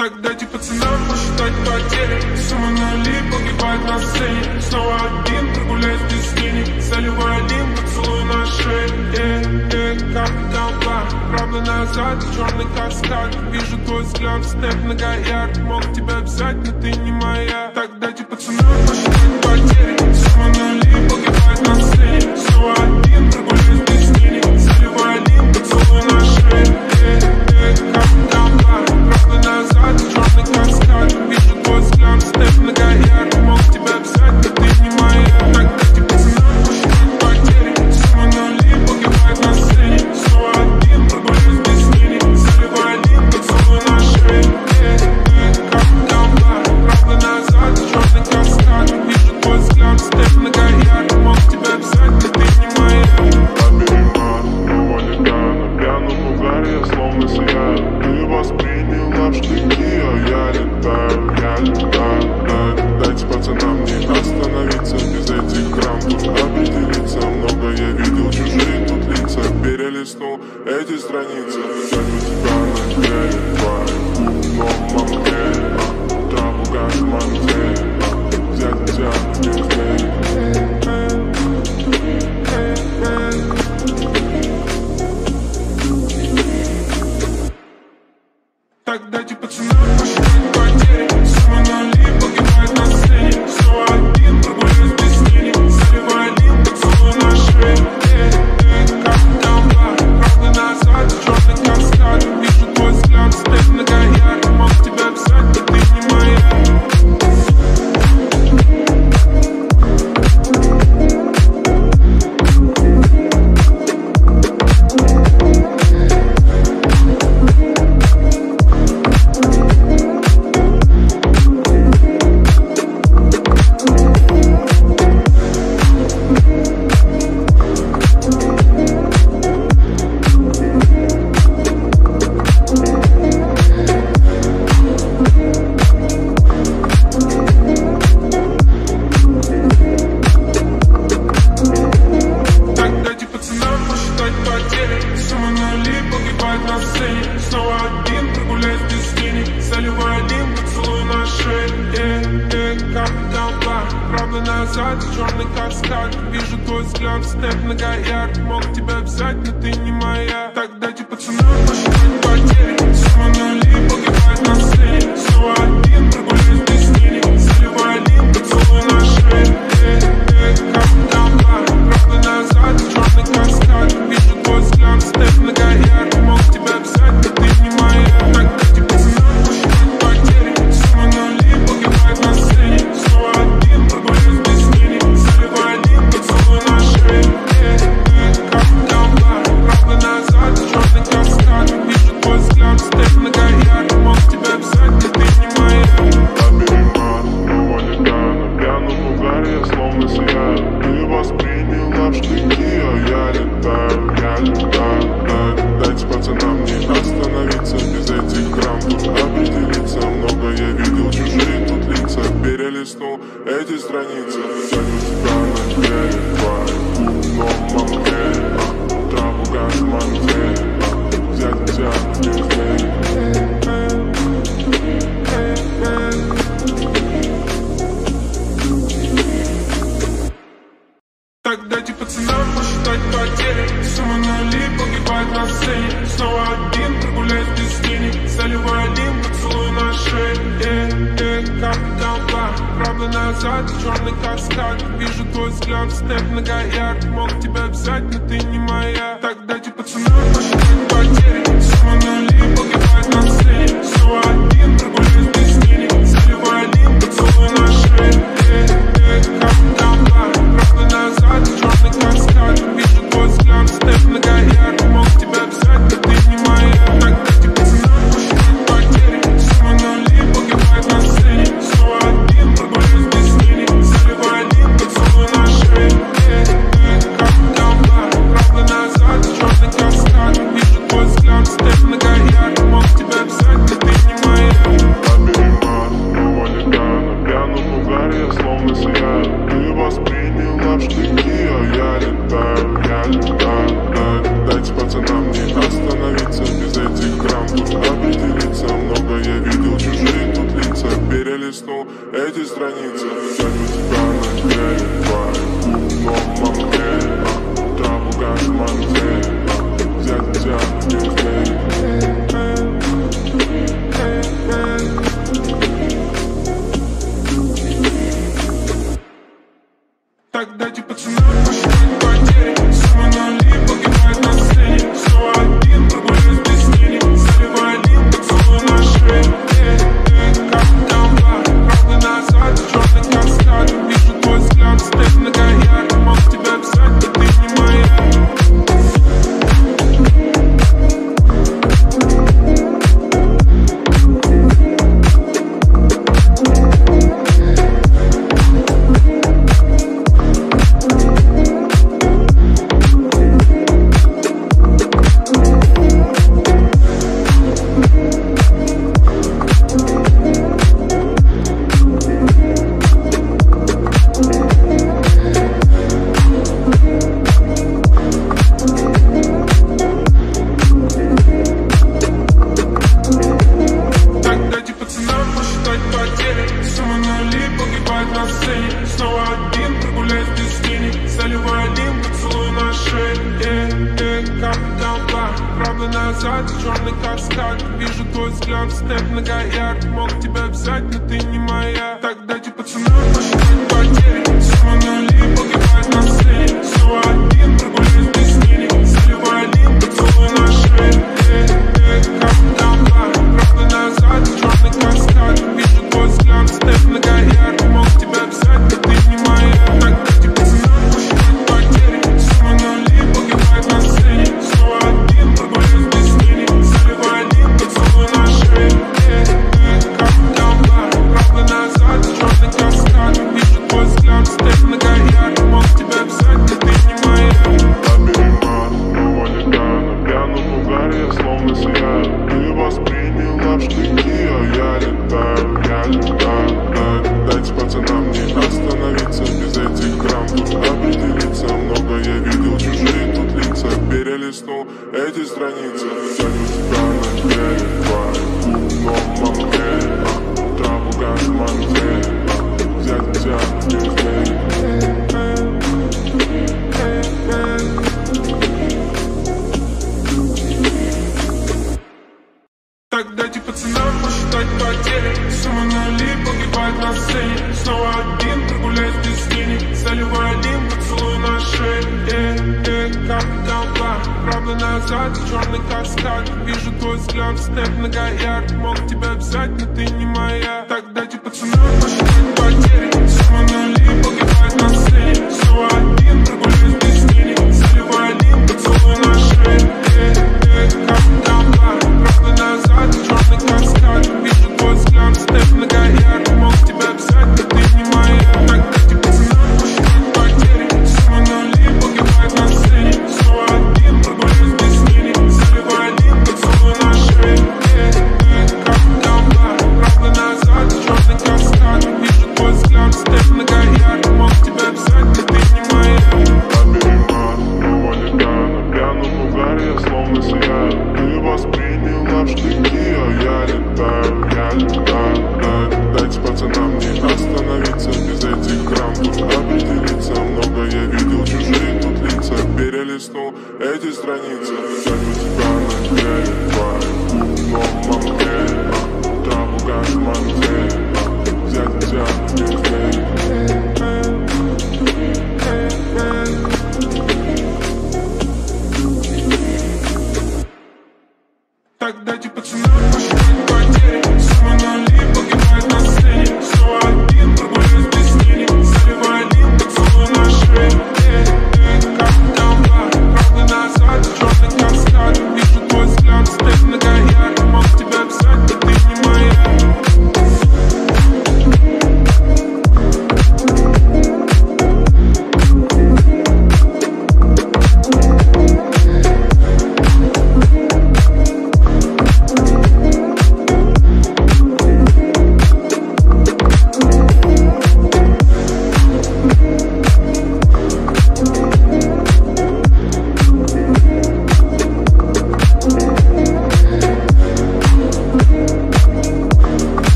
Так дайте пацанам посчитать потери. Сумма нули погибает на сцене. Снова один, прогуляюсь без тени. Заливаю один поцелуй на шее. Как толпа, правда назад, черный каскад. Вижу твой взгляд, степ многоярд. Мог тебя взять, но ты не моя. Так дайте пацанам посчитать потери. Сумма нули погибает на сцене. Снова один, прогуляюсь без тени. Заливаю один поцелуй на шее. Как толпа, правда назад, черный каскад. Вижу твой взгляд, степ многоярд. Мог тебя взять, но ты не моя. Так дайте пацанам посчитать потери. Сумма нули погибает на сцене. Снова один, прогуляюсь без тени. Заливаю один поцелуй на шее. Как толпа, правда назад, черный каскад. Вижу твой взгляд, степ многоярд. Мог тебя взять, но ты не моя. Его не дано, на пьяном угаре я словно сияю. Ты восприняла в штыки, а я летаю. Дайте пацанам не остановиться. Без этих грамм тут определиться. Много я видел, чужие тут лица. Перелистнул эти страницы. Хочу тебя нагреть, твою но траву газ манзель. Взять тебя без день. Так дайте пацанам посчитать потери. Сумма нули погибает на сцене. Снова один, прогуляюсь без тени. Заливаю один поцелуй на шее. Как толпа, правда назад, черный каскад. Вижу твой взгляд, степ многоярд. Мог тебя взять, но ты не моя. Снова один, прогуляюсь без тени. Заливаю один поцелуй на шее. Как толпа, правда назад, черный каскад. Вижу твой взгляд, степ многоярд. Мог тебя взять, но ты не моя. Так дайте пацанам посчитать потери. Сумма нули погибает на сцене. Снова один, прогуляюсь без тени. Заливаю один поцелуй на шее. Как толпа, правда назад, черный каскад. Вижу твой взгляд, степ многоярд. Мог тебя взять, но ты не моя. Так дайте пацанам посчитать потери. Сумма нули погибает на сцене. Снова один, прогуляюсь без тени. Заливаю один поцелуй на шее. Как толпа, правда назад, черный каскад. Вижу твой взгляд, степ многоярд. Мог тебя взять, но ты не моя. Так дайте пацанам посчитать потери. Сумма нули погибает на сцене. Снова один, прогуляюсь без тени. Заливаю один поцелуй на шее. Как толпа, правда назад, черный каскад. Вижу твой взгляд, степ многоярд. Мог тебя взять, но ты не моя. Так дайте пацанам посчитать потери. Сумма нули погибает на сцене. Снова один, прогуляюсь без тени. Заливаю один поцелуй на шее. Как толпа, вижу твой взгляд, степ многоярд. Мог тебя взять, но ты не моя. Его не дано, на пьяном угаре я словно сияю. Ты восприняла в штыки, а я летаю. Дайте пацанам не остановиться. Без этих грамм тут определиться. Много я видел, чужие тут лица. Перелистнул эти страницы. Хочу тебя нагреть, твою но мамзель. Траву газ манзель. Взять тебя без день. Так дайте пацанам посчитать потери. Сумма нули погибает на сцене. Снова один, прогуляюсь без тени. Заливаю один поцелуй на шее. Как толпа, правда назад, черный каскад. Вижу твой взгляд, степ многоярд. Мог тебя взять, но ты не моя. Так дайте пацанам посчитать потери. Сумма нули погибает на сцене. Снова один, прогуляюсь без тени. Заливаю один поцелуй на шее. Как толпа, правда назад, черный каскад. Вижу твой взгляд, степ многоярд. Мог тебя взять, но ты не моя. Так дайте пацанам посчитать потери. Сумма нули погибает на сцене. Снова один, прогуляюсь без тени. Заливаю один поцелуй на шее. Как толпа, правда назад, черный каскад. перелистнул эти страницы. Взять у тебя на деле твою но мамке, траву как манзель, взять у тебя на деле. Так дайте пацанам посчитать потери. Сумма нули погибает на сцене. Снова один, прогуляюсь без тени. Заливай один поцелуй на шее. Как дамба, правда назад, черный каскад. Вижу твой взгляд, степ на гаяр. Мог тебя взять, но ты не моя. Снова один, прогуляюсь без тени. Заливай один поцелуй на шее. Как дамба, правда назад, черный каскад. Вижу твой взгляд, степ на гаяр. Мог тебя взять, но ты не моя. Так дайте пацанам посчитать потери. Сумма нули погибает на сцене. Снова один, прогуляюсь без тени. Заливай один поцелуй на шее. Как дамба, правда назад, черный каскад. Вижу твой взгляд, степ на гаяр. Мог тебя взять, но ты не моя. Так дайте пацанам посчитать потери. Сумма нули погибает на сцене. Снова один, прогуляюсь без тени. Заливай один поцелуй на шее. Как дамба, правда назад, черный каскад. Вижу твой взгляд, степ на гаяр. Мог тебя взять, но ты не моя. Лабиринт, его летаю на пьяном угаре, я словно сияю. Ты восприняла в штыки, а я летаю. Дайте пацанам не остановиться, без этих драм тут определиться. Много я видел, чужие тут лица. Перелистнул эти страницы. Взять у тебя на деле твою но мамке, траву как манзель, взять у тебя на деле. Так дайте пацанам посчитать потери. Сумма нули погибает на сцене. Снова один, прогуляюсь без тени. Заливай один поцелуй на шее. Как дамба, правда назад, черный каскад. Вижу твой взгляд, степ на гаяр. Мог тебя взять, но ты не моя. Так дайте пацанам посчитать потери. Сумма нули погибает на сцене. Снова один, прогуляюсь без тени. Заливай один поцелуй на шее. Как дамба, правда назад, черный каскад. Вижу твой взгляд, степ на гаяр. Мог тебя взять, но ты не моя. Так дайте пацанам посчитать потери. Сумма нули погибает на сцене. Снова один, прогуляюсь без тени. Заливай один поцелуй на шее. Как дамба, правда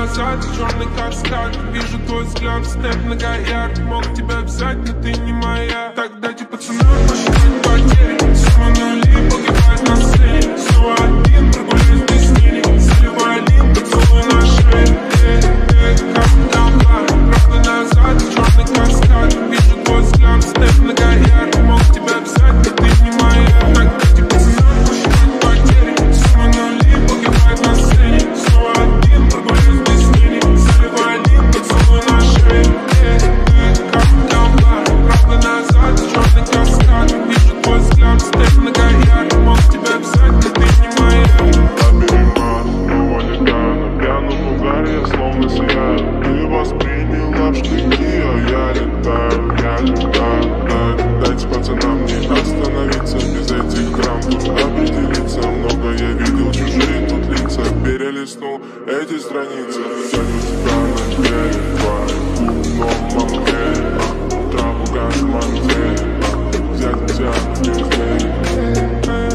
назад, черный каскад. Вижу твой взгляд, снэп многоярд. Мог тебя взять, но ты не моя. Так дайте пацанам посчитать потери. Сумма нули погибает на сцене. Снова один, прогуляюсь без тени. Заливай один, поцелуй на шее. Как дамба, правда назад, черный каскад. Вижу твой взгляд, снэп многоярд. Мог тебя взять, но ты не моя. Так дайте пацанам посчитать потери. Сумма нули погибает на сцене. Снова один, прогуляюсь без тени. Заливай один, поцелуй на шее. Как дамба, правда назад, черный каскад. Вижу твой взгляд, снэп многоярд. Мог тебя взять, но ты не моя. Пьяном угаре я словно сияю. Ты восприняла в штыки, а я летаю. Дайте пацанам не остановиться. Без этих грамм тут определиться. Много я видел, чужие тут лица. Перелистнул эти страницы. Ценю тебя на деле, твоим умном мамке. Траву газ в манте. Взять тебя без денег.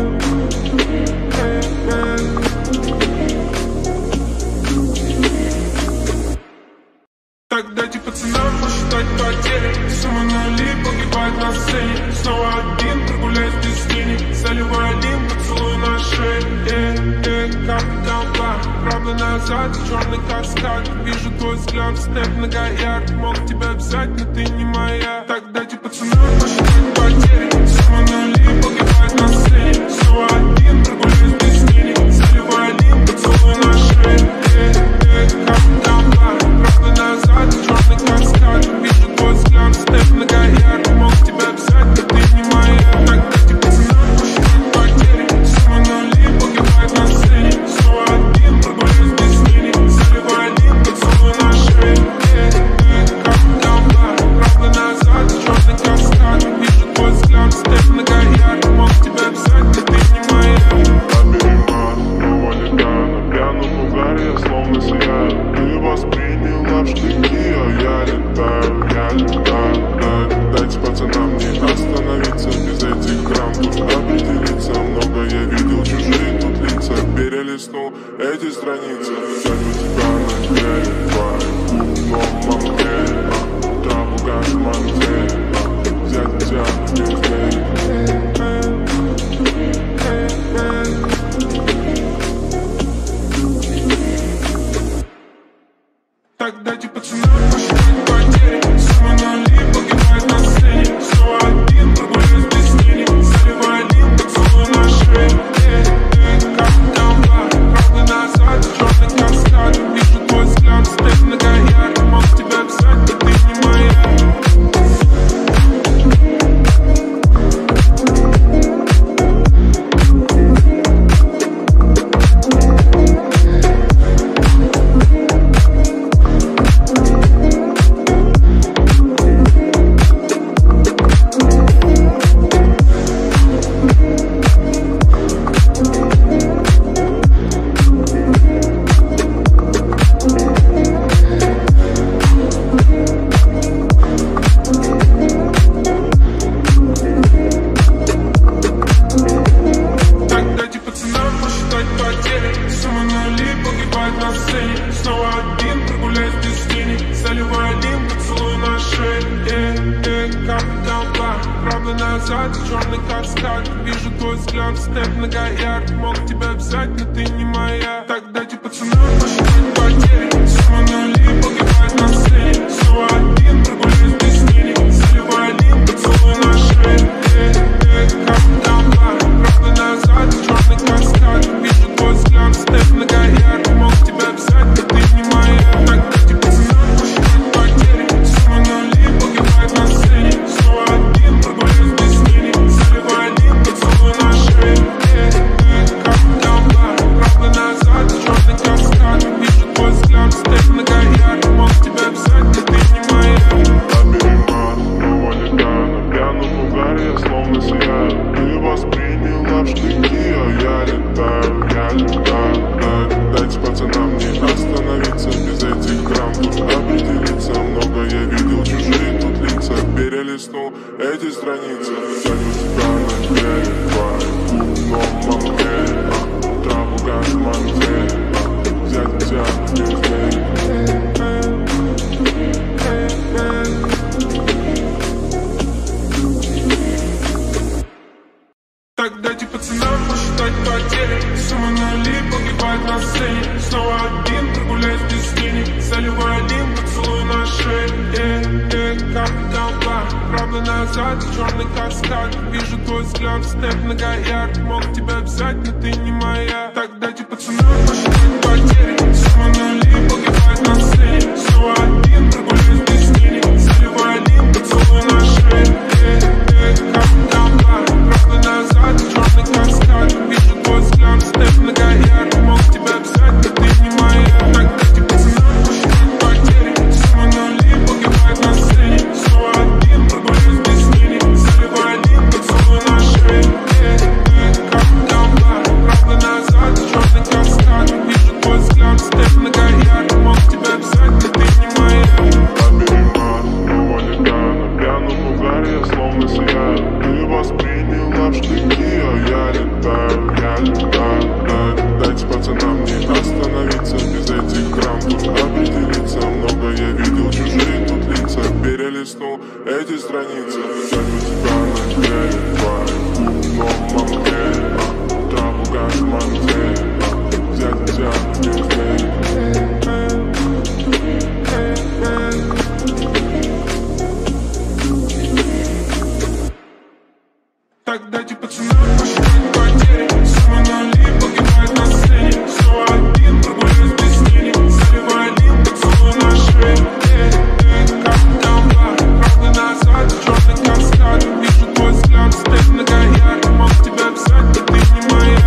Так дайте пацанам посчитать потери. Сумма нули погибает на сцене. Снова один, прогуляюсь без тени. Заливай один, поцелуй на шее. Как дамба, правда назад, черный каскад. Вижу твой взгляд, снэп многоярд. Мог тебя взять, но ты не моя. Так дайте пацанам посчитать потери. Сумма нули погибает на сцене. Снова один, прогуляюсь без тени. Заливай один, поцелуй на шее. Как дамба, правда назад, черный каскад. Вижу твой взгляд, снэп многоярд. Мог тебя взять, но ты не моя. Так дайте пацанам посчитать потери. Сумма нули погибает на сцене. Снова один, прогуляюсь без тени. Заливай один, поцелуй на шее. Как дамба, правда назад, черный каскад. Вижу твой взгляд, снэп многоярд. Мог тебя взять, но ты не моя. Пьяном угаре я словно сияю. Ты восприняла в штыки, а я летаю. Дайте пацанам не остановиться. Без этих грамм тут определиться. Много я видел, чужие тут лица. Перелистнул эти страницы. Ценю тебя на деле, твоим умном мамке. Траву газ в манте. Взять тебя без денег. Так дайте пацанам посчитать потери. Сумма нули погибает на сцене. Снова один, прогуляюсь без тени. Заливай один, поцелуй на шее. Как дамба, правда назад, черный каскад. Вижу твой взгляд, снэп многоярд. Мог тебя взять, но ты не моя. Так дайте пацанам посчитать потери. Сумма нули погибает на сцене. Снова один, прогуляюсь без тени. Заливай один, поцелуй на шее. Как дамба, правда назад, черный каскад. Вижу твой взгляд, снэп многоярд. Мог тебя взять, но ты не моя. Так дайте пацанам посчитать потери. Сумма нули погибает на сцене. Снова один, прогуляюсь без тени. Заливай один, поцелуй на шее. Как дамба, правда назад, черный каскад. Вижу твой взгляд, снэп многоярд. Мог тебя взять, но ты не моя. Так дайте пацанам посчитать потери. Сумма нули погибает на сцене. Снова один, прогуляюсь без тени. Заливай один, поцелуй на шее. Как дамба, правда на сцене. Снова один, прогуляюсь без денег. Заливаю один поцелуй на шее. Капитан, правда назад, черный каскад. Вижу твой взгляд, степ многоярд. Мог тебя взять, но ты не моя. Так дайте пацанам посчитать потери. Сумма нули погибает на сцене. Снова один, прогуляюсь без денег. Заливаю один поцелуй на шее. Капитан, правда назад, черный каскад. Вижу твой взгляд, степ многоярд. Мог тебя взять, но ты не моя. Так дайте пацанам посчитать потери. Сумма нули погибает на сцене. Снова один, прогуляюсь без денег. Заливаю один поцелуй на шее. Капитан, правда назад, черный каскад. Вижу твой взгляд, степ многоярд. Мог тебя взять, но ты не моя. Его не да, на пьяном угаре я словно сияю. Ты восприняла в штыки, а я летаю. Дайте пацанам не остановиться без этих грамм. Тут определиться, много я видел, чужие тут лица. Перелистнул эти страницы. Взять у тебя на деле твою но мамке. Траву газ манзель. Взять у тебя на деле. Так дайте пацанам посчитать потери. Сумма нули погибает на сцене. Снова один, прогуляюсь без денег. Заливаю один поцелуй на шее. Капитан, правда назад, черный каскад. Вижу твой взгляд, степ многоярд. Мог тебя взять, но ты не моя.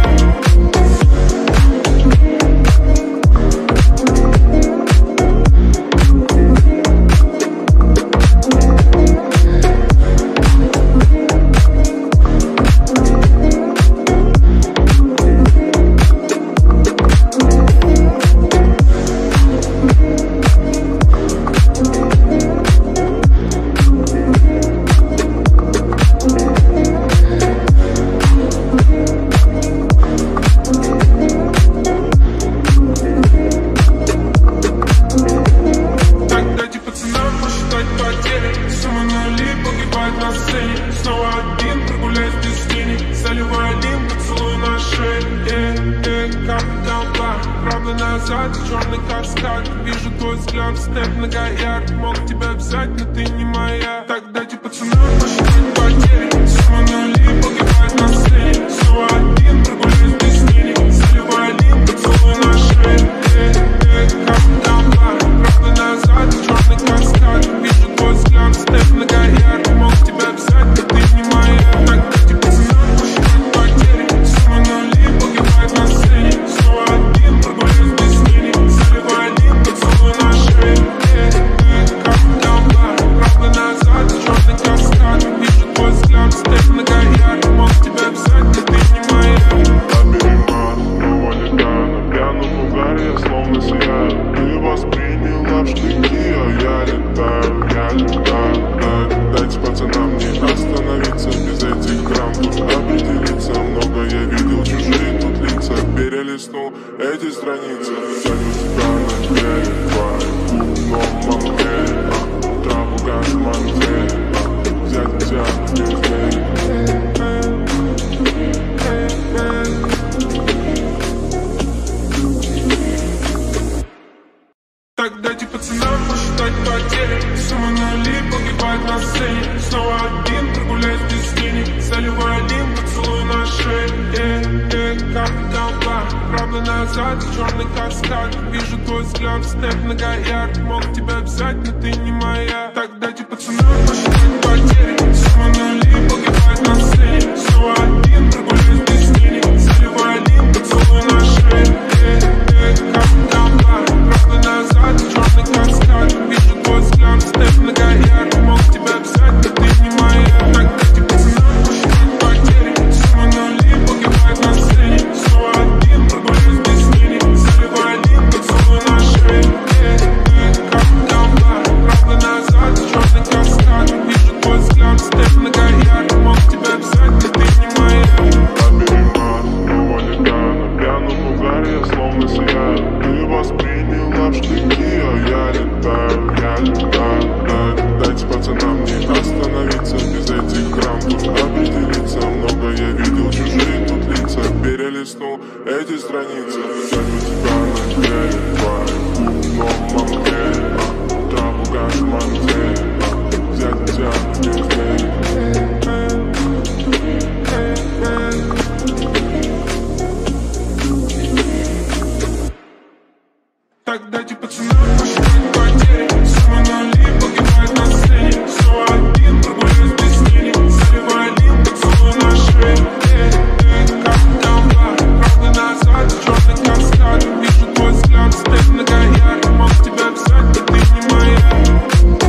Сумма нули погибает на сцене. Снова один, прогуляюсь без денег. Заливаю один поцелуй на шее. Капитан, правда назад, черный каскад. Вижу твой взгляд, степ многоярд. Мог тебя взять, но ты не моя. Так дайте пацанам посчитать потери. Сумма нули погибает на сцене. Снова один, прогуляюсь без денег. Заливаю один поцелуй на шее. Капитан, правда назад, черный каскад. Вижу твой взгляд, степ многоярд. Мог тебя взять, но ты не моя. Так дайте пацанам посчитать потери. Сумма нули погибает на сцене. Снова один, прогуляюсь без денег. Заливаю один поцелуй на шее. Капитан, правда назад, черный каскад. Вижу твой взгляд, степ многоярд. Мог тебя взять, но ты не моя. Его не да, на пьяном угаре я словно сияю. Ты восприняла в штыки, а я летаю. Дайте пацанам не остановиться без этих грамм. Тут определиться, много я видел, чужие тут лица. Перелистнул эти страницы. Взять у тебя на деле твою но мамке. Траву газ манзель. Взять у тебя на деле. Так дайте пацанам посчитать потери. Сумма нули погибает на сцене. Снова один, прогуляюсь без денег. Заливаю один поцелуй на шее. Капитан, правда назад, черный каскад. Вижу твой взгляд, степ многоярд. Мог тебя взять, но ты не моя. Так дайте пацанам посчитать потери. Сумма нули погибает на сцене. Снова один, прогуляюсь без денег. Заливаю один поцелуй на шее. Капитан, правда назад, черный каскад. Вижу твой взгляд, степ многоярд. Мог тебя взять, но ты не моя. Так дайте пацанам посчитать потери. Сумма нули погибает на сцене. Снова один, прогуляюсь без денег. Заливаю один поцелуй на шее. Капитан, правда назад, черный каскад. Вижу твой взгляд, степ многоярд. Мог тебя взять, но ты не моя. Его не да, на пьяном угаре я словно сияю. Ты восприняла в штыки, а я летаю. Дайте пацанам не остановиться без этих грамм. Тут определиться, много я видел, чужие тут лица. Перелистнул эти страницы. Взять у тебя двери, твои губ, но манкель, траву как мантель, взять тебя без дверей. Так дайте пацанам посчитать потери. Сумма нули погибает на сцене. Снова один, прогуляюсь без тени. Заливай лим, поцелуй на шее. Как комбат, правда назад, черный каскад. Вижу твой взгляд, степ на гаяр. Мог тебя взять, но ты не моя.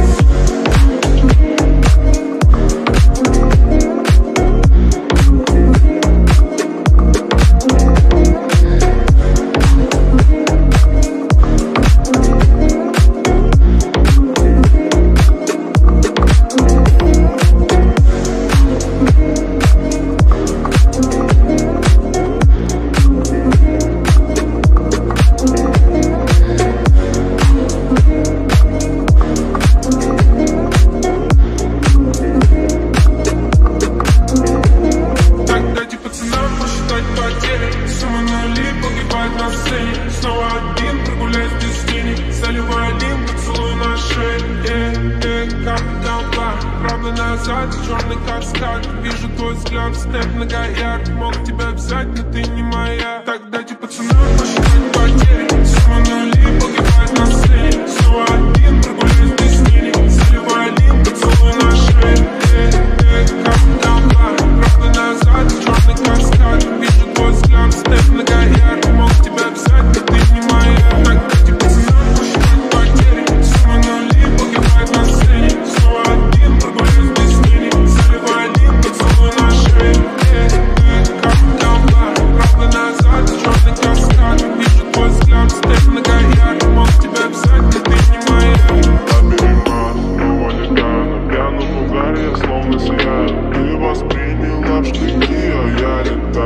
Сумма нули погибает на сцене. Снова один, прогуляюсь без тени. Заливай лим, поцелуй на шее. Как комбат, правда назад, черный каскад. Вижу твой взгляд, степ на гаяр. Мог тебя взять, но ты не моя. Так дайте пацанам посчитать потери. Сумма нули погибает на сцене. Снова один, прогуляюсь без тени. Заливай лим, поцелуй на шее. Как комбат, правда назад, черный каскад. Вижу твой взгляд, степ на гаяр. Мог тебя взять, но ты не моя. Так дайте пацанам посчитать потери. Сумма нули погибает на сцене. Снова один, прогуляюсь без тени. Заливай лим, поцелуй на шее. Как комбат, правда назад, черный каскад. Вижу твой взгляд, степ на гаяр. Мог тебя взять, но ты не моя. Снова летаю на пьяном угаре, я словно сияю. Ты восприняла в штыки, а я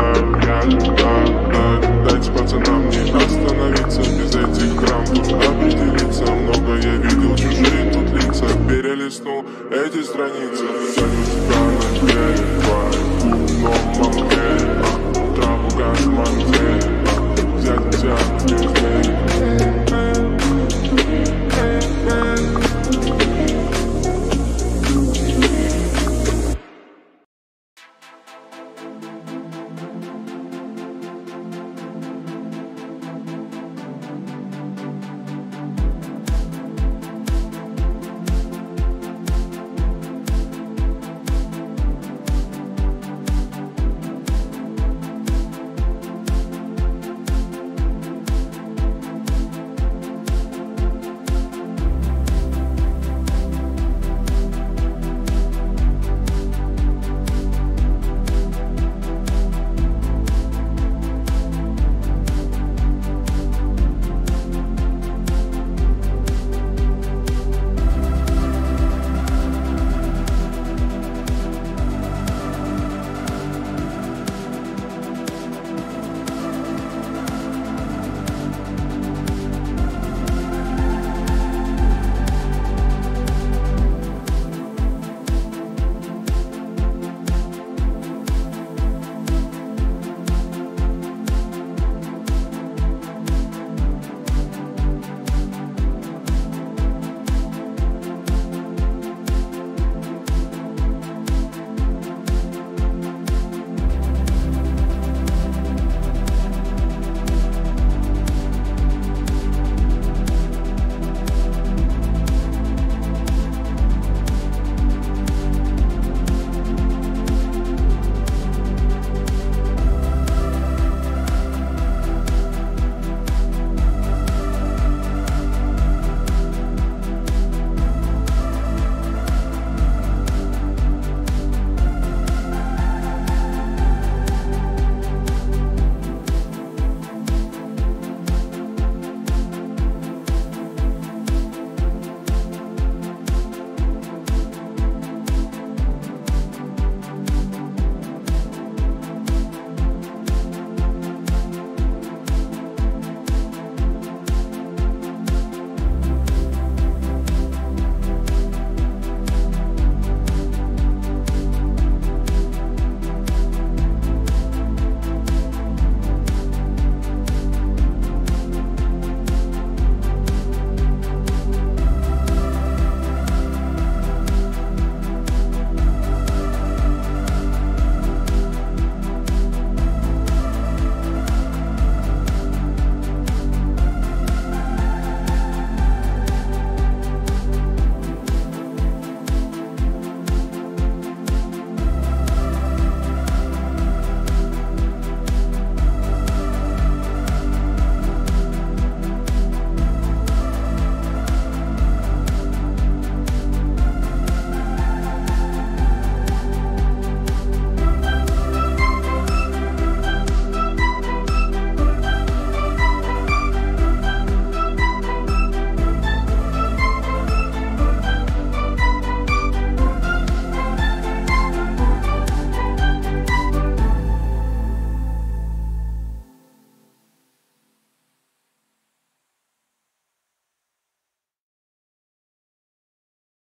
летаю. Дайте пацанам не остановиться без этих грамм, тут определиться. Много я видел, чужие тут лица, перелистнул эти страницы.